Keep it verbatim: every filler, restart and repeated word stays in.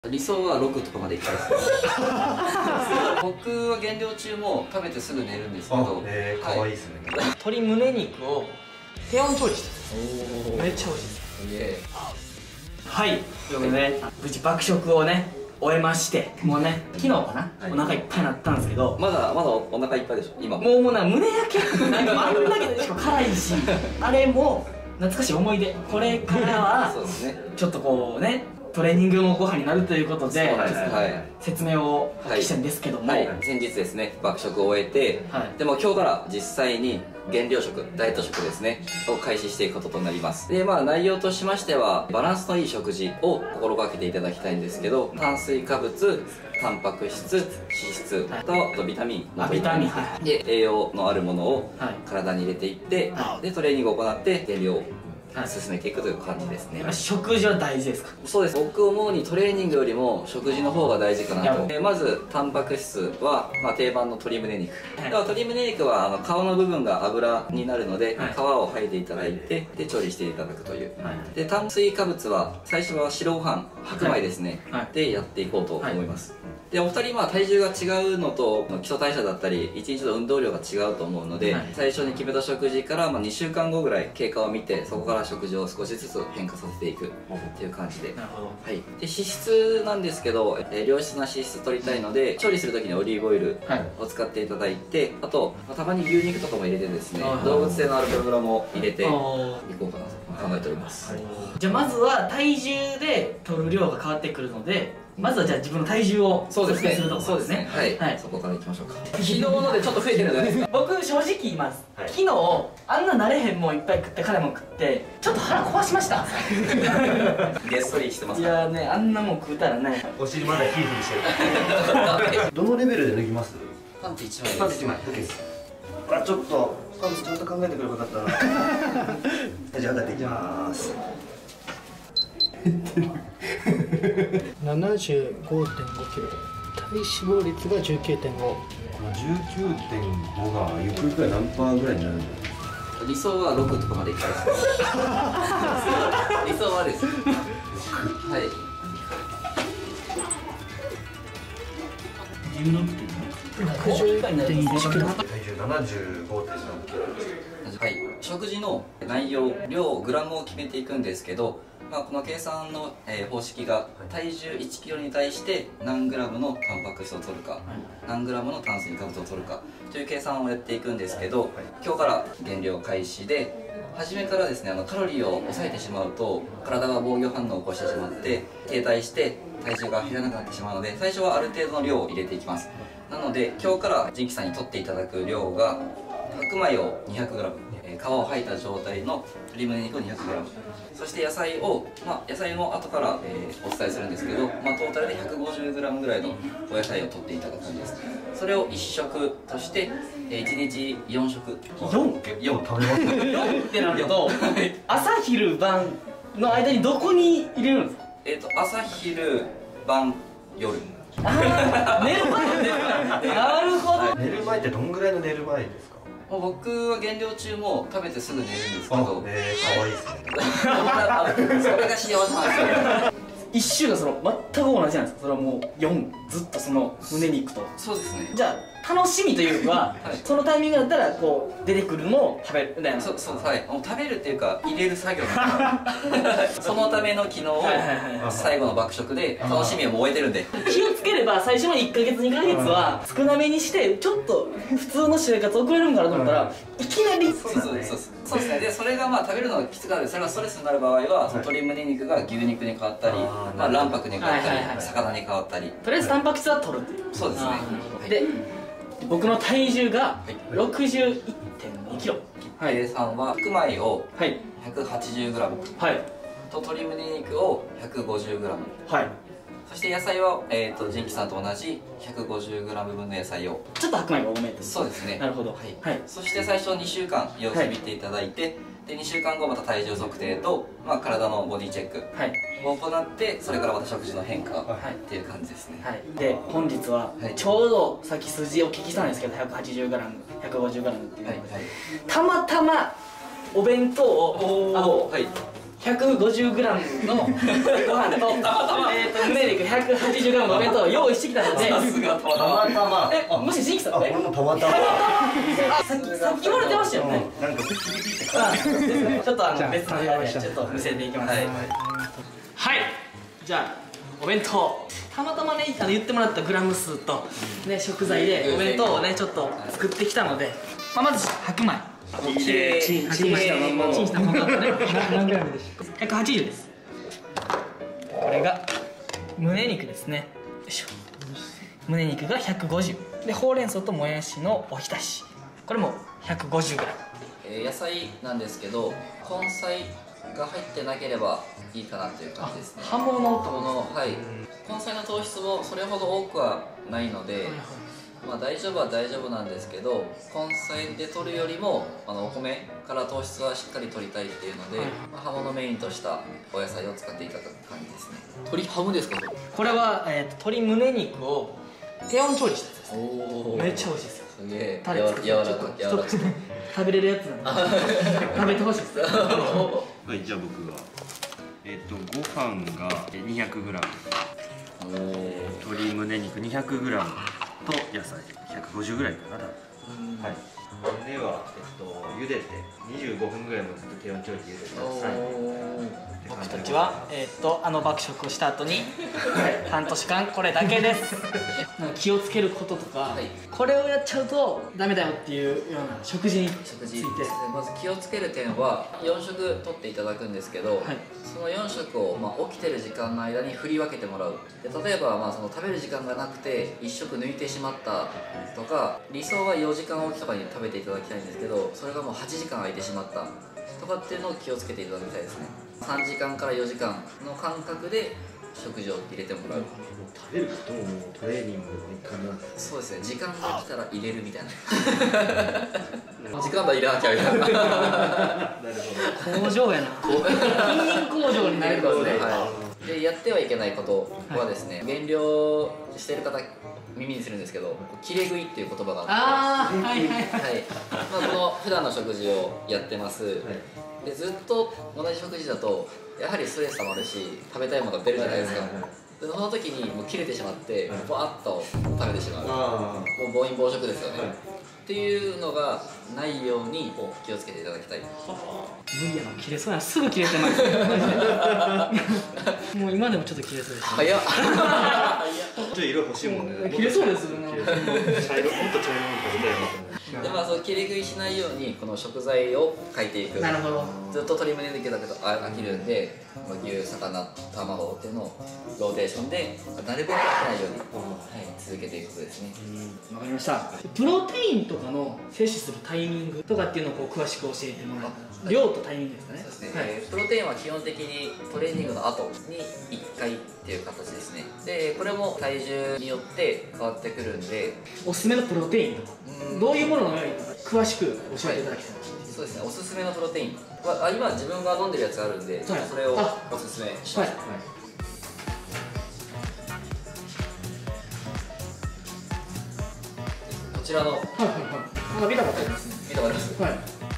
理想はろくとかまでいきたいです僕は減量中も食べてすぐ寝るんですけど、 えー、かわいいですね。 鶏胸肉を低温調理してめっちゃ美味しいです。はい、ということでね、無事爆食をね終えまして、もうね昨日かな、はい、お腹いっぱいになったんですけど、 まだまだお腹いっぱいでしょ今も。 もうもうな胸焼けなんかあんだけでしか辛いしあれも懐かしい思い出。これからはそうですね、ちょっとこうねトレーニングのご飯になるということで、説明をお聞きしたいんですけども、 先日ですね爆食を終えて、でも今日から実際に減量食、ダイエット食ですねを開始していくこととなります。でまあ内容としましてはバランスのいい食事を心がけていただきたいんですけど、炭水化物、タンパク質、脂質と、あとビタミンのビタミンで栄養のあるものを体に入れていって、でトレーニングを行って減量を進めていくという感じですね。 食事は大事ですか？ そうです。僕思うにトレーニングよりも食事の方が大事かなと。まずタンパク質は、まあ、定番の鶏胸肉、はい、では鶏胸肉はあの皮の部分が油になるので、はい、皮を剥いでいただいてで調理していただくという、はい、で炭水化物は最初は白ご飯、白米ですね、はい、でやっていこうと思います、はい。でお二人まあ体重が違うのと基礎代謝だったりいちにちの運動量が違うと思うので、はい、最初に決めた食事からまあにしゅうかんごぐらい経過を見て、そこから食事を少しずつ変化させていくっていう感じで、なるほど、はい、で脂質なんですけど、えー、良質な脂質取りたいので調理する時にオリーブオイルを使っていただいて、はい、あと、まあ、たまに牛肉とかも入れてですね、動物性のアルプログラムを入れていこうかなと考えております。はい、 じゃあまずは体重で取る量が変わってくるので、まずはじゃあ自分の体重をそうですね、 するところですね。 はい、はい、そこからいきましょうか。昨日のでちょっと増えてるじゃないですか。 僕正直言います、はい、昨日あんな慣れへんもんいっぱい食って辛いもん食ってちょっと腹壊しましたげっそりしてますか？いやね、あんなもん食うたらねお尻まだヒリヒリしてるどのレベルで脱ぎます？ パンツいちまいです。 パンツいちまい OK です。あ、ちょっとパンツちゃんと考えてくればよかったなじゃあ上がっていきます。 ななじゅうごてんごキロ、体脂肪率が じゅうきゅうてんご。 じゅうきゅうてんご がゆくゆくは何パーぐらいになるんだろう。理想はろくとかまでいきたいです理想はですはい、 じゅうろくてんいちキロ、 体重 ななじゅうごてんさんキロ。 はい、食事の内容、量、グラムを決めていくんですけど、まあ、この計算の、えー、方式が体重いちキロに対して何グラムのタンパク質を取るか、はい、何グラムの炭水化物を取るかという計算をやっていくんですけど、はい、今日から減量開始で、初めからですねあのカロリーを抑えてしまうと体が防御反応を起こしてしまって停滞して体重が減らなくなってしまうので、最初はある程度の量を入れていきます。なので今日から仁キさんに取っていただく量が白米を にひゃくグラム、皮を剥いた状態の鶏胸肉を にひゃくグラム、 そして野菜を、まあ、野菜も後から、えー、お伝えするんですけど、まあ、トータルで ひゃくごじゅうグラム ぐらいのお野菜を取っていただく感じです。それをいっ食として、えー、いちにちよん食。 よん? 結構食べますねよんってなると朝昼晩の間にどこに入れるんですか？ えっと朝昼晩夜。 ああ寝る前寝る前なるほど。 寝る前ってどんぐらいの寝る前ですか？ 僕は減量中も食べてすぐ寝るんですけど、 えー、かわいいですねそれが幸せなんですよ。 一週がその全く同じなんですか？それはもうよんずっとその胸肉と。 そうですね。 じゃあ楽しみというか、はい、そのタイミングだったらこう出てくるのを食べるみたいな。 そうそう、はい、もう食べるっていうか入れる作業そのための機能を最後の爆食で楽しみをもう終えてるんで、 気をつければ最初のいっかげつにかげつは少なめにしてちょっと普通の生活を送れるんかなと思ったらいきなり。 そうそうそうそうですね。でそれがまあ食べるのがきつかったり、それがストレスになる場合は、その鶏胸肉が牛肉に変わったり、まあ卵白に変わったり、魚に変わったり、 とりあえずタンパク質は取るっていう。 そうですね。 で僕の体重が ろくじゅういってんにキロ、 計算は白米を ひゃくはちじゅうグラム、はい、と鶏胸肉を ひゃくごじゅうグラム、はい、そして野菜は、えー、と仁キさんと同じ ひゃくごじゅうグラム 分の野菜を。 ちょっと白米が多めです。 そうですね。 なるほど。はい、 はい、そして最初にしゅうかん様子見ていただいて、はい、でにしゅうかんごまた体重測定と、まあ、体のボディチェックを行って、それからまた食事の変化っていう感じですね。 はい、で本日はちょうどさっき数字をお聞きしたんですけど ひゃくはちじゅうグラム、ひゃくごじゅうグラム っていうので、はい、はい、たまたまお弁当をあの、はい、 ひゃくごじゅうグラム のご飯とえっと胸肉 ひゃくはちじゅうグラム のお弁当を用意してきたので、 さすがたまたまたま。 えもし新規さんね、 あ俺もたまたま。 あさっきさっき言われてましたよね。 なんかピッピピってあですね、ちょっとあじゃあの別の部屋でちょっと見せていきます。 はいはい、じゃあお弁当、たまたまねあの言ってもらったグラム数とね食材でお弁当をねちょっと作ってきたので、まあまず白米。 綺麗チンしたまんまのチンしたまんまのね何グラムでした？ ひゃくはちじゅうです。これが胸肉ですね。よいしょ。胸肉がひゃくごじゅうで、ほうれん草ともやしのおひたし、これも ひゃくごじゅうグラム。 えー野菜なんですけど、根菜が入ってなければいいかなという感じですね。 葉物とこのはい根菜の糖質もそれほど多くはないので、まあ大丈夫は大丈夫なんですけど、根菜で取るよりもあのお米から糖質はしっかり取りたいっていうので、まあ、葉物メインとしたお野菜を使っていただく感じですね。鶏ハムですか？ これは、えー、と鶏胸肉を低温調理したやつです。 おお、 めっちゃ美味しいですよ。 すげえタレ作って柔らかちょっと柔らか一口食べれるやつなんで食べてほしいです。 はいじゃあ僕がえっとご飯が にひゃくグラム、 鶏胸肉 にひゃくグラム と野菜ひゃくごじゅうぐらいかな多分。はい。ではえっと茹でてにじゅうごふんぐらいもずっと低温調理で茹でてください。 僕たちは、えー、とあの爆食をした後に半年間これだけです。なんか気をつけることとか、はい、これをやっちゃうとダメだよっていうような食事につ食いて事まず気をつける点はよん食とっていただくんですけど、はい、そのよん食を、まあ、起きてる時間の間に振り分けてもらう。で例えば、まあ、その食べる時間がなくていっ食抜いてしまったとか、理想はよじかんおきとかに食べていただきたいんですけど、それがもうはちじかん空いてしまったとかっていうのを気をつけていただきたいですね。さんじかんからよじかんの間隔で食事を入れてもらう。 食べることももうトレーニングの一環なんです。 そうですね、時間が来たら入れるみたいな時間だ入れなきゃみたいな。 なるほど。 工場やな筋肉工場になることで、 はい、でやってはいけないことはですね、はい、減量してる方耳にするんですけど、切れ食いっていう言葉があって、 あーはいはいはい、 はい、まあ、この普段の食事をやってます、はい、でずっと同じ食事だとやはりストレス溜まるし食べたいものが出るじゃないですか。でその時にもう切れてしまってバーッと食べてしまう、もう暴飲暴食ですよね、はい、っていうのがないように気をつけていただきたい。 無理やな、切れそうやな、すぐ切れてますもう今でもちょっと切れそうです。 早っちょっと色欲しいもんね。 切れそうですよね。 茶色、もっと茶色いもの食べたいな。 でまあその切り食いしないようにこの食材を変えていく。 なるほど。 ずっと鶏胸肉だけど飽きるんで、牛、魚、卵っていうのをローテーションでなるべく飽きないように、はい、続けていくことですね。 わかりました。プロテインとかの摂取するタイミングとかっていうのをこう詳しく教えてもらえる。量とタイミングですかね。 そうですね、 はい、 えー、プロテインは基本的にトレーニングの後にいっかいっていう形ですね。でこれも体重によって変わってくるんで、 おすすめのプロテインとかどういうもののように詳しく教えていただきたい、はい、 そうですね、おすすめのプロテインはあ今自分が飲んでるやつがあるんで、はい、それをおすすめします。はい、こちらの、はいはいはい、見たことありますね。見たことあります。はい。